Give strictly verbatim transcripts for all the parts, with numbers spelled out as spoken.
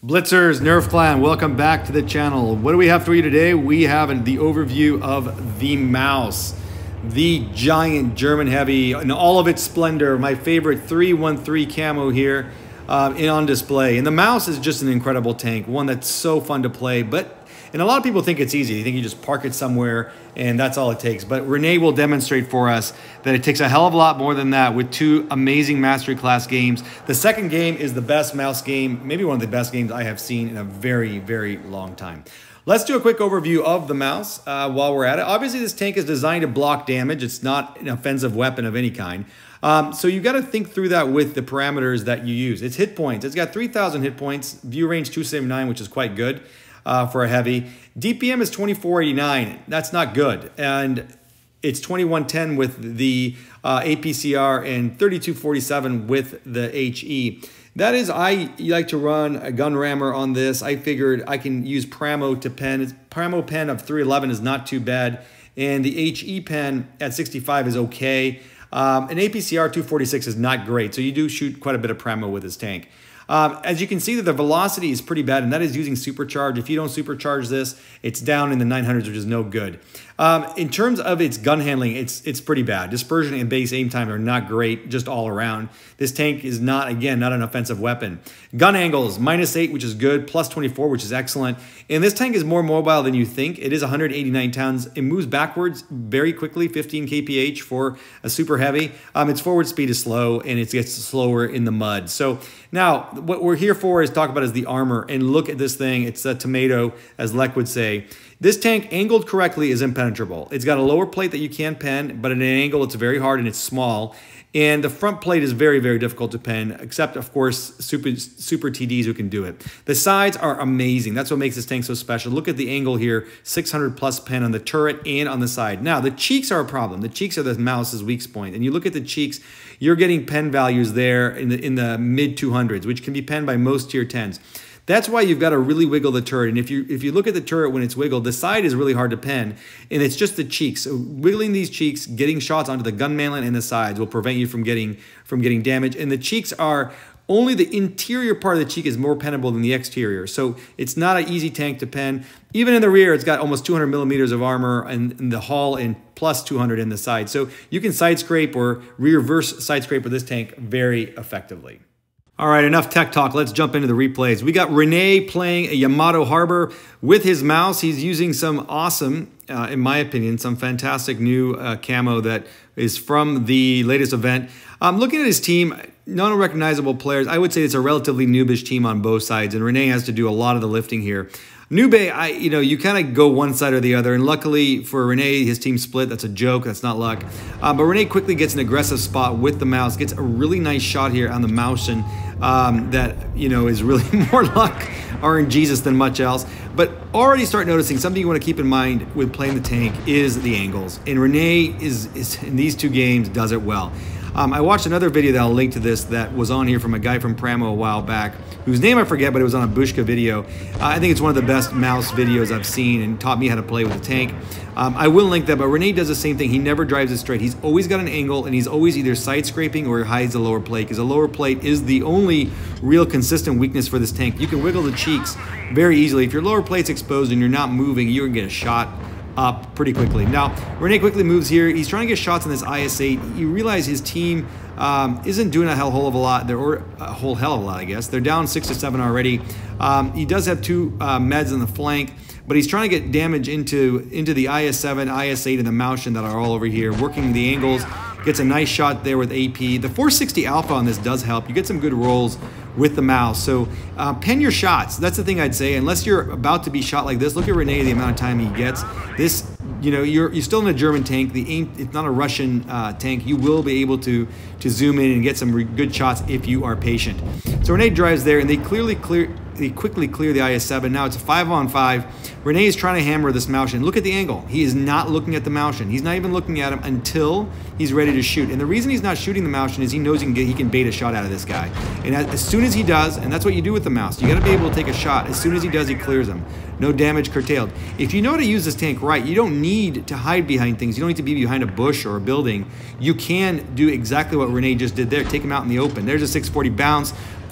Blitzers, Nerf Clan, welcome back to the channel. What do we have for you today? We have the overview of the mouse, the giant German heavy in all of its splendor. My favorite three one three camo here uh, in on display. And the mouse is just an incredible tank, one that's so fun to play. But and a lot of people think it's easy. They think you just park it somewhere and that's all it takes. But Rene will demonstrate for us that it takes a hell of a lot more than that with two amazing Mastery Class games. The second game is the best mouse game, maybe one of the best games I have seen in a very, very long time. Let's do a quick overview of the mouse uh, while we're at it. Obviously, this tank is designed to block damage. It's not an offensive weapon of any kind. Um, so you got to think through that with the parameters that you use. It's hit points. It's got three thousand hit points, view range two seventy-nine, which is quite good. Uh, for a heavy. D P M is twenty-four eighty-nine. That's not good. And it's twenty-one ten with the uh, A P C R and thirty-two forty-seven with the H E. That is, I like to run a gun rammer on this. I figured I can use Pramo to pen. Pramo pen of three eleven is not too bad. And the H E pen at sixty-five is okay. Um, an A P C R two forty-six is not great. So you do shoot quite a bit of Pramo with this tank. Um, as you can see, that the velocity is pretty bad, and that is using supercharge. If you don't supercharge this, it's down in the nine hundreds, which is no good. Um, in terms of its gun handling, it's it's pretty bad. Dispersion and base aim time are not great, just all around. This tank is not, again, not an offensive weapon. Gun angles, minus eight, which is good, plus twenty-four, which is excellent. And this tank is more mobile than you think. It is one hundred eighty-nine tons. It moves backwards very quickly, fifteen K P H for a super heavy. Um, its forward speed is slow, and it gets slower in the mud. So now, what we're here for is talk about is the armor. And look at this thing. It's a tomato, as Lek would say. This tank, angled correctly, is impenetrable. It's got a lower plate that you can pen, but at an angle, it's very hard and it's small. And the front plate is very, very difficult to pen, except, of course, super, super T Ds who can do it. The sides are amazing. That's what makes this tank so special. Look at the angle here, six hundred plus pen on the turret and on the side. Now, the cheeks are a problem. The cheeks are the mouse's weak point. And you look at the cheeks, you're getting pen values there in the, in the mid two hundreds, which can be penned by most tier tens. That's why you've got to really wiggle the turret. And if you if you look at the turret when it's wiggled, the side is really hard to pen, and it's just the cheeks. So wiggling these cheeks, getting shots onto the gun manlet and the sides will prevent you from getting from getting damage. And the cheeks are only the interior part of the cheek is more pennable than the exterior. So it's not an easy tank to pen. Even in the rear, it's got almost two hundred millimeters of armor in, in the hull and plus two hundred in the side. So you can side scrape or reverse side scrape with this tank very effectively. All right, enough tech talk. Let's jump into the replays. We got Rene playing a Yamato Harbor with his mouse. He's using some awesome, uh, in my opinion, some fantastic new uh, camo that is from the latest event. Um, looking at his team, non-recognizable players. I would say it's a relatively noobish team on both sides, and Rene has to do a lot of the lifting here. Nube, I, you know, you kind of go one side or the other, and luckily for Rene, his team split. That's a joke. That's not luck. Uh, but Rene quickly gets an aggressive spot with the mouse, gets a really nice shot here on the mouse, and um, that, you know, is really more luck or in Jesus than much else. But already start noticing something you want to keep in mind with playing the tank is the angles. And Rene is, is in these two games does it well. Um, I watched another video that I'll link to this that was on here from a guy from Pramo a while back, whose name I forget, but it was on a Bushka video. Uh, I think it's one of the best mouse videos I've seen and taught me how to play with the tank. Um, I will link that, but Rene does the same thing. He never drives it straight. He's always got an angle, and he's always either side scraping or hides the lower plate, because the lower plate is the only real consistent weakness for this tank. You can wiggle the cheeks very easily. If your lower plate's exposed and you're not moving, you can get a shot up pretty quickly. Now, Rene quickly moves here. He's trying to get shots on this I S eight. You realize his team um, isn't doing a hell whole of a lot. They're or a whole hell of a lot, I guess. They're down six to seven already. Um, he does have two uh, meds in the flank, but he's trying to get damage into into the I S seven, I S eight, and the Moushin that are all over here, working the angles. Gets a nice shot there with A P. The four sixty Alpha on this does help. You get some good rolls with the mouse. So uh, pen your shots. That's the thing I'd say. Unless you're about to be shot like this, look at Rene, the amount of time he gets. This, you know, you're you're still in a German tank. The aim, it's not a Russian uh, tank. You will be able to to zoom in and get some good shots if you are patient. So Rene drives there, and they clearly clear. They quickly clear the I S seven. Now it's a five on five. Rene is trying to hammer this Moushin. Look at the angle. He is not looking at the Moushin. He's not even looking at him until he's ready to shoot. And the reason he's not shooting the Moushin is he knows he can, get, he can bait a shot out of this guy. And as, as soon as he does, and that's what you do with the mouse, you got to be able to take a shot. As soon as he does, he clears him. No damage curtailed. If you know how to use this tank right, you don't need to hide behind things. You don't need to be behind a bush or a building. You can do exactly what Rene just did there. Take him out in the open. There's a six forty bounce.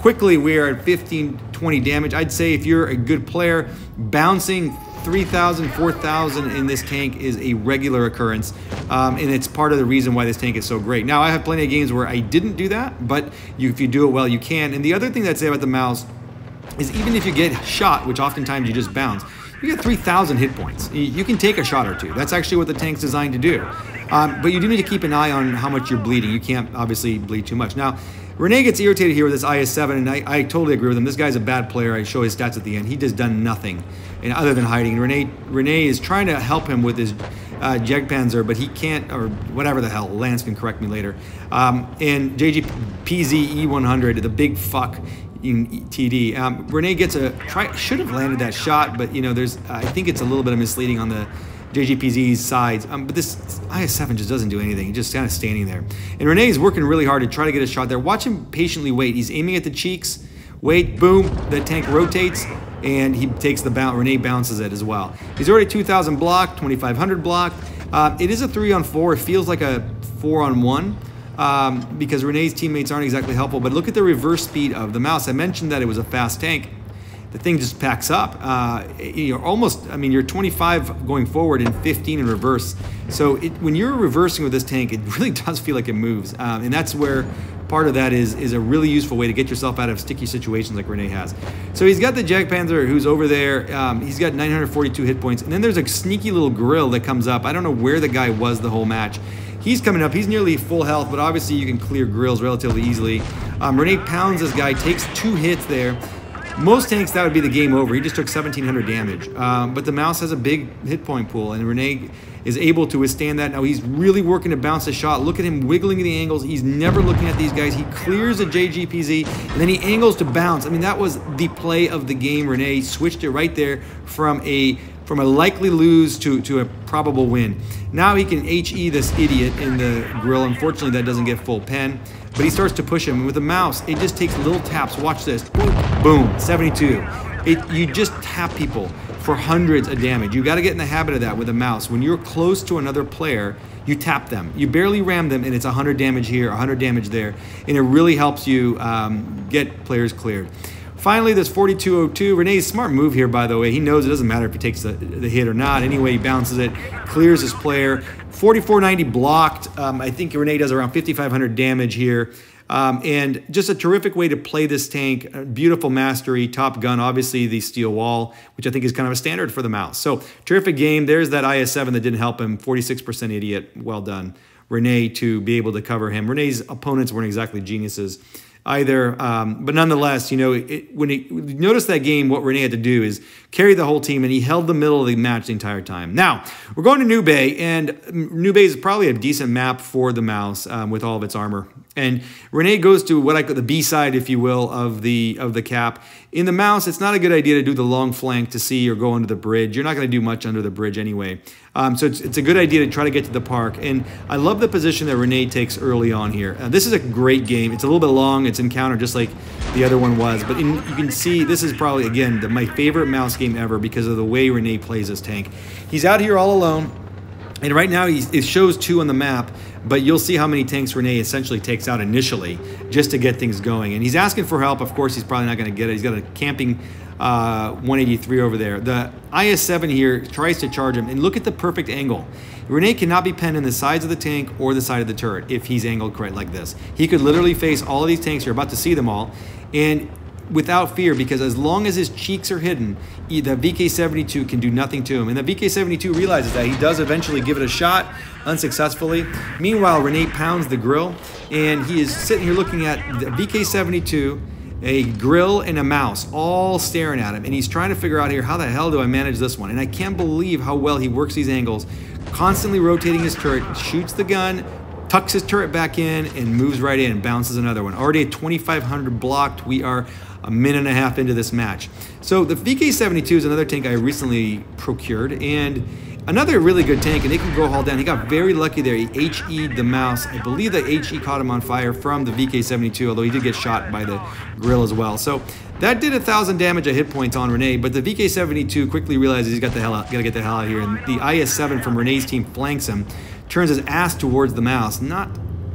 quickly we are at fifteen, twenty damage. I'd say if you're a good player, bouncing three thousand, four thousand in this tank is a regular occurrence, um, and it's part of the reason why this tank is so great. Now, I have plenty of games where I didn't do that, but you, if you do it well, you can. And the other thing that I'd say about the mouse is even if you get shot, which oftentimes you just bounce, you get three thousand hit points. You can take a shot or two. That's actually what the tank's designed to do. Um, but you do need to keep an eye on how much you're bleeding. You can't obviously bleed too much. Now, Rene gets irritated here with this I S seven, and I, I totally agree with him. This guy's a bad player. I show his stats at the end. He just done nothing, and other than hiding. Rene Rene is trying to help him with his uh, Jagdpanzer, but he can't, or whatever the hell. Lance can correct me later. Um, and J G P Z E one hundred, the big fuck in T D. Um, Rene gets a try. Should have landed that shot, but you know, there's. I think it's a little bit of misleading on the J G P Z's sides, um, but this I S seven just doesn't do anything. He's just kind of standing there. And Rene is working really hard to try to get a shot there. Watch him patiently wait. He's aiming at the cheeks. Wait, boom, the tank rotates, and he takes the bounce. Rene bounces it as well. He's already two thousand blocked, twenty-five hundred blocked. Uh, it is a three on four. It feels like a four on one um, because Rene's teammates aren't exactly helpful. But look at the reverse speed of the mouse. I mentioned that it was a fast tank. The thing just packs up. Uh, you're almost, I mean, you're twenty-five going forward and fifteen in reverse. So it, when you're reversing with this tank, it really does feel like it moves. Um, and that's where part of that is, is a really useful way to get yourself out of sticky situations like Rene has. So he's got the Jagdpanzer who's over there. Um, he's got nine hundred forty-two hit points. And then there's a sneaky little grill that comes up. I don't know where the guy was the whole match. He's coming up. He's nearly full health, but obviously you can clear grills relatively easily. Um, Rene pounds this guy, takes two hits there. Most tanks, that would be the game over. He just took seventeen hundred damage. Um, but the mouse has a big hit point pool, and Rene is able to withstand that. Now he's really working to bounce a shot. Look at him wiggling the angles. He's never looking at these guys. He clears a J G P Z, and then he angles to bounce. I mean, that was the play of the game. Rene switched it right there from a from a likely lose to, to a probable win. Now he can H E this idiot in the grill. Unfortunately, that doesn't get full pen. But he starts to push him. And with the mouse, it just takes little taps. Watch this. Boom, seventy-two. It, you just tap people for hundreds of damage. You got to get in the habit of that with a mouse. When you're close to another player, you tap them. You barely ram them, and it's one hundred damage here, one hundred damage there. And it really helps you um, get players cleared. Finally, this forty-two oh two. Rene's smart move here, by the way. He knows it doesn't matter if he takes the, the hit or not. Anyway, he bounces it, clears his player. forty-four ninety blocked. Um, I think Rene does around fifty-five hundred damage here. Um, and just a terrific way to play this tank. Beautiful mastery, top gun, obviously the steel wall, which I think is kind of a standard for the mouse. So terrific game. There's that I S seven that didn't help him. forty-six percent idiot. Well done, Rene, to be able to cover him. Rene's opponents weren't exactly geniuses either, um, but nonetheless, you know, it, when he notice that game, what Rene had to do is carry the whole team, and he held the middle of the match the entire time. Now we're going to New Bay, and New Bay is probably a decent map for the mouse um, with all of its armor. And Rene goes to what I call the B side, if you will, of the of the cap. In the mouse, it's not a good idea to do the long flank to see or go under the bridge. You're not going to do much under the bridge anyway. Um, so it's, it's a good idea to try to get to the park. And I love the position that Rene takes early on here. Uh, this is a great game. It's a little bit long. It's encounter just like the other one was. But in, you can see this is probably, again, the, my favorite mouse game ever because of the way Rene plays this tank. He's out here all alone. And right now, he's, it shows two on the map, but you'll see how many tanks Rene essentially takes out initially just to get things going. And he's asking for help. Of course, he's probably not going to get it. He's got a camping uh, one eighty-three over there. The I S seven here tries to charge him, and look at the perfect angle. Rene cannot be penned in the sides of the tank or the side of the turret if he's angled correct like this. He could literally face all of these tanks. You're about to see them all. And without fear, because as long as his cheeks are hidden, the V K seventy-two can do nothing to him. And the V K seventy-two realizes that. He does eventually give it a shot, unsuccessfully. Meanwhile, Rene pounds the grill, and he is sitting here looking at the V K seventy-two, a grill, and a mouse, all staring at him. And he's trying to figure out here, how the hell do I manage this one? And I can't believe how well he works these angles, constantly rotating his turret, shoots the gun, tucks his turret back in, and moves right in, bounces another one. Already at twenty-five hundred blocked. We are a minute and a half into this match. So the V K seventy-two is another tank I recently procured, and another really good tank, and it can go haul down. He got very lucky there. He H E'd the mouse. I believe that H E caught him on fire from the V K seventy-two, although he did get shot by the grill as well. So that did a thousand damage of hit points on Rene, but the V K seventy-two quickly realizes he's got the hell out, gotta get the hell out of here, and the I S seven from Rene's team flanks him, turns his ass towards the mouse. Not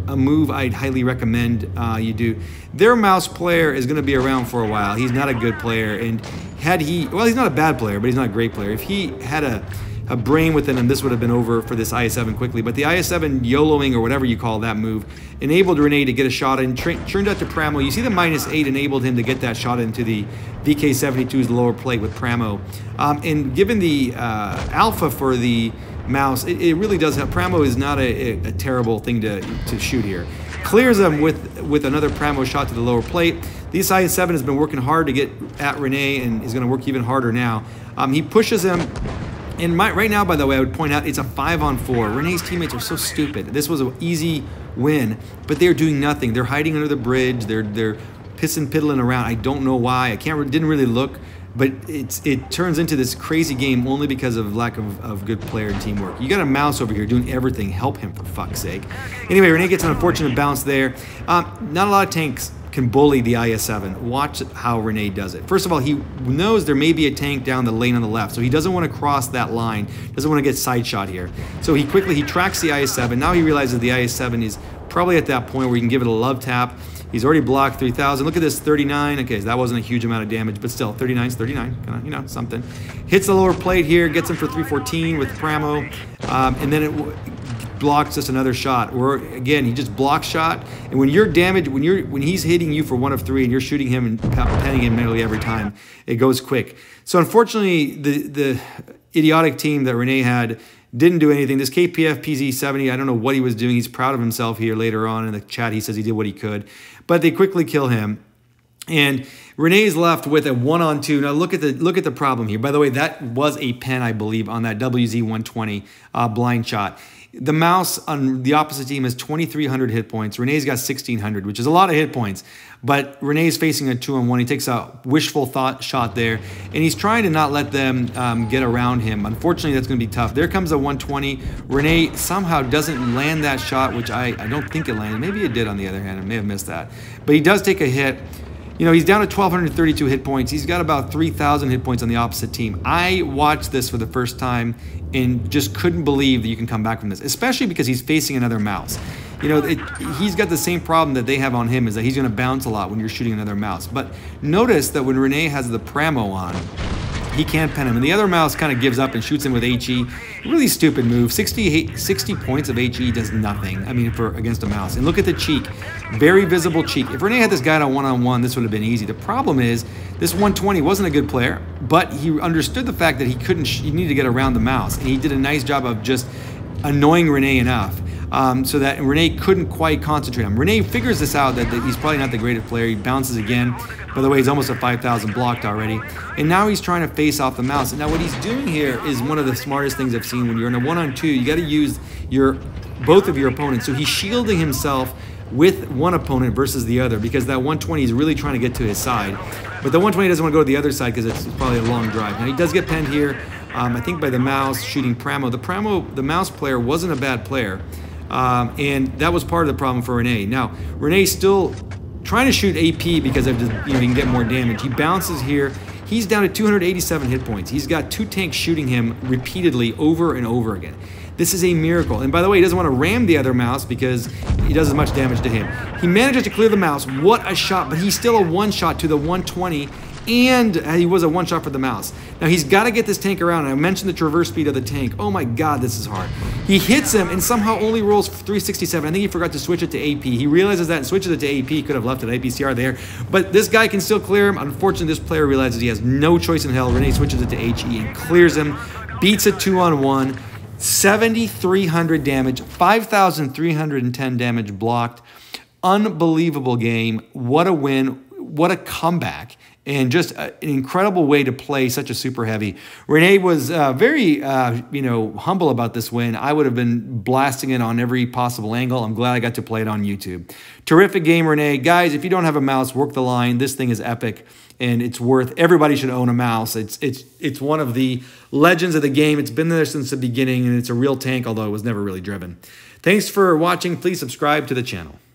a move I'd highly recommend uh, you do. Their mouse player is going to be around for a while. He's not a good player, and had he, well, he's not a bad player, but he's not a great player. If he had a a brain within him, this would have been over for this I S seven quickly. But the I S seven YOLOing, or whatever you call that move, enabled Rene to get a shot in, turned out to Pramo. You see the minus eight enabled him to get that shot into the V K seventy-two's lower plate with Pramo. Um, and given the uh, alpha for the mouse, it, it really does have, Pramo is not a, a, a terrible thing to, to shoot here. Clears him with, with another Pramo shot to the lower plate. This I S seven has been working hard to get at Rene and is going to work even harder now. Um, he pushes him. And my, right now, by the way, I would point out it's a five on four. Rene's teammates are so stupid. This was an easy win, but they're doing nothing. They're hiding under the bridge. They're they're pissing piddling around. I don't know why. I can't didn't really look, but it's it turns into this crazy game only because of lack of, of good player and teamwork. You got a mouse over here doing everything. Help him, for fuck's sake. Anyway, Rene gets an unfortunate bounce there. Um, not a lot of tanks can bully the I S seven. Watch how Rene does it. First of all, he knows there may be a tank down the lane on the left, so he doesn't want to cross that line, doesn't want to get side shot here. So he quickly, he tracks the I S seven. Now he realizes the I S seven is probably at that point where you can give it a love tap. He's already blocked three thousand. Look at this, thirty-nine. Okay, so that wasn't a huge amount of damage, but still, thirty-nine is thirty-nine, kind of, you know, something. Hits the lower plate here, gets him for three fourteen with Pramo, um, and then it blocks just another shot. Or again, he just blocks shot, and when you're damaged, when you're when he's hitting you for one of three, and you're shooting him and penning him nearly every time, it goes quick. So unfortunately, the the idiotic team that Rene had didn't do anything. This K P F P Z seventy, I don't know what he was doing. He's proud of himself here later on in the chat. He says he did what he could, but they quickly kill him. And Rene's left with a one on two. Now look at the look at the problem here. By the way, that was a pen, I believe, on that W Z one twenty uh, blind shot. The mouse on the opposite team has twenty-three hundred hit points. Rene's got sixteen hundred, which is a lot of hit points. But Rene's facing a two on one. He takes a wishful thought shot there, and he's trying to not let them um, get around him. Unfortunately, that's going to be tough. There comes a one twenty. Rene somehow doesn't land that shot, which I, I don't think it landed. Maybe it did on the other hand. I may have missed that. But he does take a hit. You know, he's down to twelve thirty-two hit points. He's got about three thousand hit points on the opposite team. I watched this for the first time and just couldn't believe that you can come back from this, especially because he's facing another mouse. You know, it, he's got the same problem that they have on him, is that he's going to bounce a lot when you're shooting another mouse. But notice that when Rene has the Pramo on, he can't pen him. And the other mouse kind of gives up and shoots him with H E. Really stupid move. sixty, sixty points of H E does nothing, I mean, for against a mouse. And look at the cheek. Very visible cheek. If Rene had this guy on one-on-one, this would have been easy. The problem is, this one twenty wasn't a good player, but he understood the fact that he couldn't, he needed to get around the mouse. And he did a nice job of just annoying Rene enough um, so that Rene couldn't quite concentrate on him. Rene figures this out, that, that he's probably not the greatest player. He bounces again. By the way, he's almost at five thousand blocked already. And now he's trying to face off the mouse. And now what he's doing here is one of the smartest things I've seen. When you're in a one-on-two, you got to use your both of your opponents. So he's shielding himself with one opponent versus the other, because that one twenty is really trying to get to his side. But the one twenty doesn't want to go to the other side because it's probably a long drive. Now he does get penned here, um, I think by the mouse shooting Pramo. The Pramo, the mouse player wasn't a bad player. Um, and that was part of the problem for Rene. Now, Rene's still trying to shoot A P because of the, you know, he can get more damage. He bounces here. He's down to two hundred eighty-seven hit points. He's got two tanks shooting him repeatedly over and over again. This is a miracle. And by the way, he doesn't want to ram the other mouse because he does as much damage to him. He manages to clear the mouse. What a shot, but he's still a one shot to the one twenty, and he was a one shot for the mouse. Now he's got to get this tank around. I mentioned the traverse speed of the tank. Oh my God, this is hard. He hits him and somehow only rolls three sixty-seven. I think he forgot to switch it to A P. He realizes that and switches it to A P. Could have left it A P C R there. But this guy can still clear him. Unfortunately, this player realizes he has no choice in hell. Rene switches it to H E and clears him. Beats it two on one. seventy-three hundred damage, five thousand three hundred ten damage blocked. Unbelievable game. What a win. What a comeback. And just a, an incredible way to play such a super heavy. Rene was uh, very, uh, you know, humble about this win. I would have been blasting it on every possible angle. I'm glad I got to play it on YouTube. Terrific game, Rene. Guys, if you don't have a mouse, work the line. This thing is epic, and it's worth, everybody should own a mouse. It's, it's, it's one of the legends of the game. It's been there since the beginning, and it's a real tank, although it was never really driven. Thanks for watching. Please subscribe to the channel.